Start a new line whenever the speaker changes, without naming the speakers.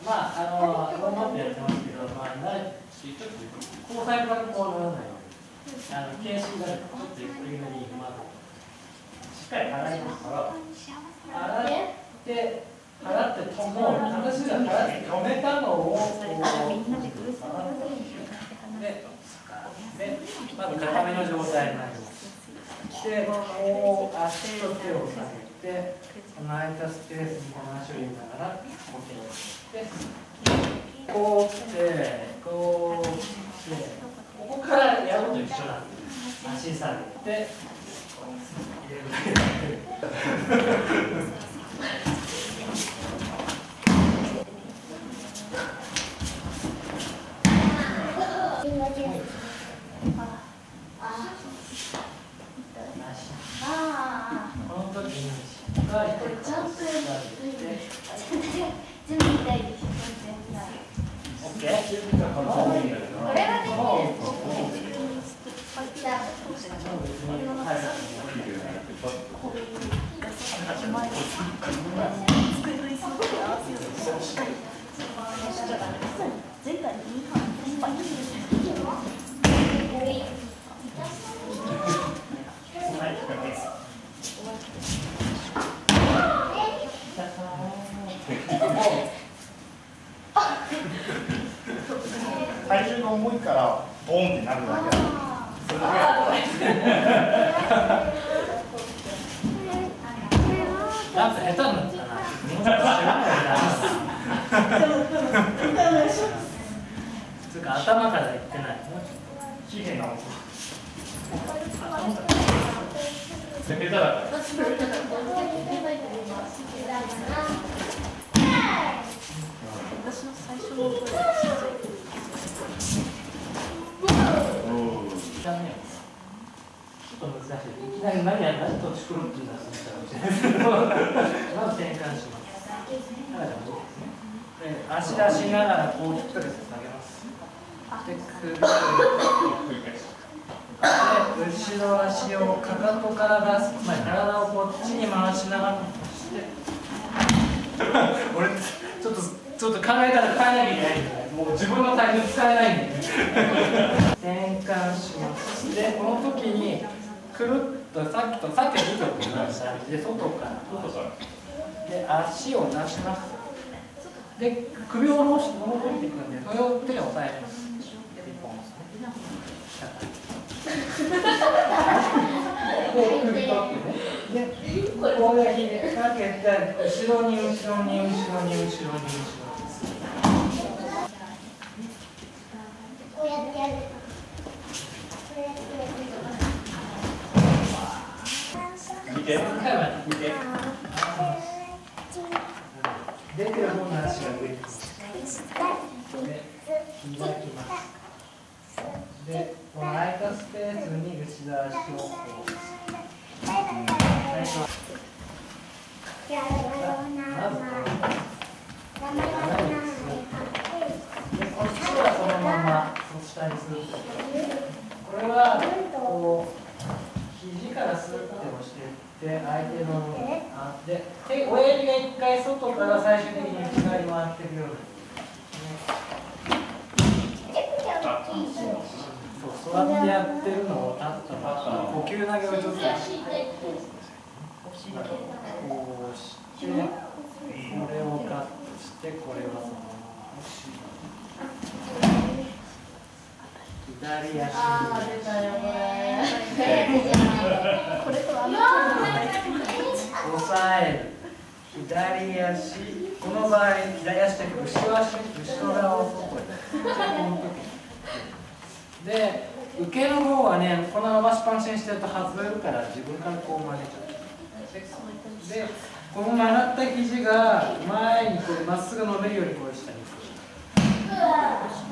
まあローマってやってますけど、まあ慣れてちょっと交際がこうならないように、形式がちょっとゆっくりめにまずしっかり払いますから、払ってもう私が払って止めたのをでまず固めの状態になります。で、こう足と手を下げて、空いたスペースにこの足を入れながらこうしてこう来てこう来て、ここからやるのと一緒なんです。足下げて入れるだけだこの時にしっかりと準備痛いです。オッケー。これはね。
体重が重いからボーンってなるだけだ。それだけ。
なんか下手になったな。つうか頭から言ってない。
きれいな音。下手だから。
私の最初の声が
ちょっと難しい。いきなり何と作るっていうんだと思ったかもしれないですけど、まず転換します。足出しながらこうヒットで下げます。で、後ろ足をかかとから出す。つまり体をこっちに回しながらして。俺ちょっと考えたら変えなきゃいけないんで、もう自分の体重使えないんで。転換します。で、この時にくるっとさっき2曲しました。で、外からで足を出します。で、首を下ろして戻っていくんで、それを手で押さえます。で、首取ってね。で、こうやってかけて、後ろに後ろに後ろに後ろに後ろに。こうやってやる。見て。見て。出てる方の足が上に。で、開きます。で、この空いたスペースに後ろ足をこう。こっちはそのまま下にする。これはこう肘からスッて押していって相手ので親指が一回外から最終的に内側に回っていくように。そう座ってやってるのを立った呼吸投げをちょっとこうしてこれをカットしてこれはそのまま左足に押さえる左足この場合左足というか後ろ側を外へで受けの方はねこの伸ばしっぱなしにしてると外れるから自分からこう曲げちゃうでこの曲がった肘が前にまっすぐ伸びるようにこう下に